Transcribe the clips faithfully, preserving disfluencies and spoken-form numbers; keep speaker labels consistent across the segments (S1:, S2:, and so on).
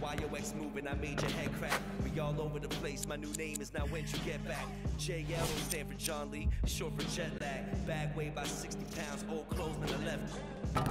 S1: Y O X moving, I made your head crack. We all over the place, my new name is now when you get back. J L don't stand for John Lee, short for jet lag. Bag weighed by sixty pounds, old clothes on the left.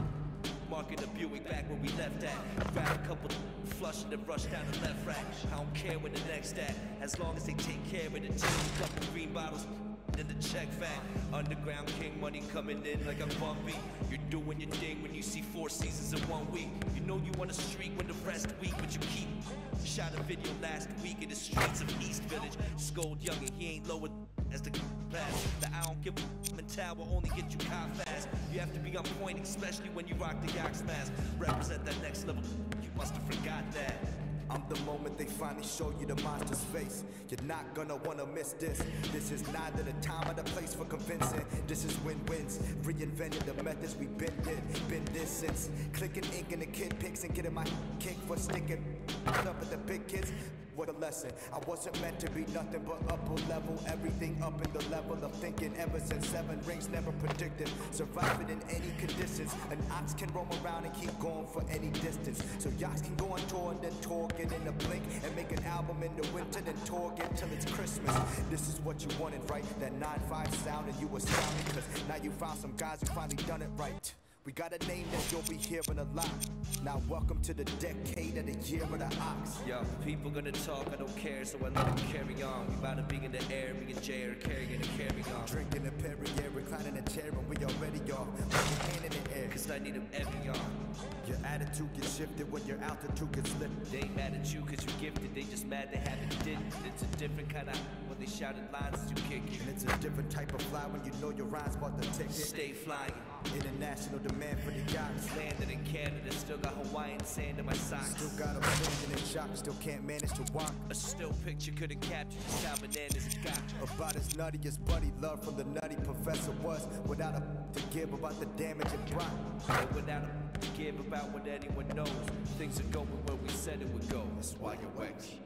S1: Marking the Buick back where we left at. Grab a couple, flush and then rush down the left rack. I don't care where the next at, as long as they take care of the team. Couple green bottles in the check fat. Underground king, money coming in like a bumpy. You're doing your thing when you see four seasons in one week. You know you want a streak when the rest weak, but you keep. Shot a video last week in the streets of East Village. Scold young and he ain't lower as the pass. The I don't give a mental will only get you caught fast. You have to be on point, especially when you rock the Yox mask. Represent that next level, you must have forgot that.
S2: I'm the moment they finally show you the monster's face. You're not gonna wanna miss this. This is neither the time or the place for convincing. This is win-wins, reinvented the methods we been did. Been this since clicking ink in the kid pics and getting my kick for sticking up at the big kids. What a lesson. I wasn't meant to be nothing but upper level. Everything up in the level of thinking. Ever since seven rings, never predicted surviving in any conditions. An ox can roam around and keep going for any distance. So yachts can go on tour and then tour again in a blink and make an album in the winter, then tour again till it's Christmas. This is what you wanted, right? That nine five sound, and you astounded, cause now you found some guys who finally done it right. We got a name that you'll be hearing a lot. Now welcome to the decade of the year of the ox.
S1: Yo, people gonna talk, I don't care, so I let them carry on. We bout to be in the air, me and Jay are carrying the carry on.
S2: Drinking a Perrier, reclining a chair, and we already off. Put your hand in the air,
S1: Cause I need them every on.
S2: Your attitude gets shifted when your altitude gets lifted.
S1: They ain't mad at you cause you gifted, they just mad they haven't did it. It's a different kind of when they shouted lines as you kick it.
S2: And it's a different type of fly when you know your rhymes about the ticket.
S1: Stay flying.
S2: International demand for the yachts.
S1: Landed in Canada, still got Hawaiian sand in my socks.
S2: Still got a million in shock, still can't manage to walk.
S1: A still picture couldn't capture just how bananas it got.
S2: About as nutty as Buddy Love from the Nutty Professor was. Without a to give about the damage it brought.
S1: And without a to give about what anyone knows. Things are going where we said it would go. That's why you're Wex.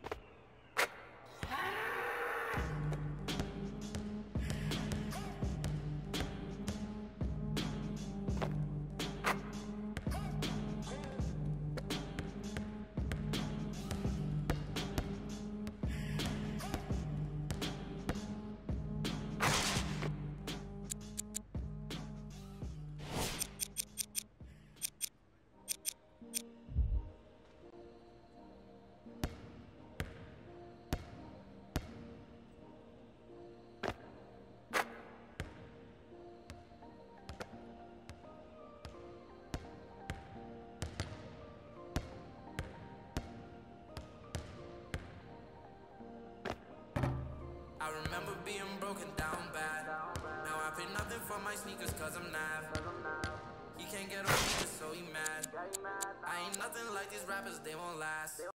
S3: I remember being broken down bad. Now I pay nothing for my sneakers cause I'm Nav. He can't get on me so he mad. I ain't nothing like these rappers, they won't last.